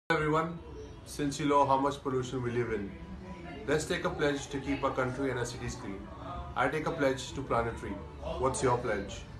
Everyone, since you know how much pollution we live in, let's take a pledge to keep our country and our cities clean. I take a pledge to plant a tree. What's your pledge?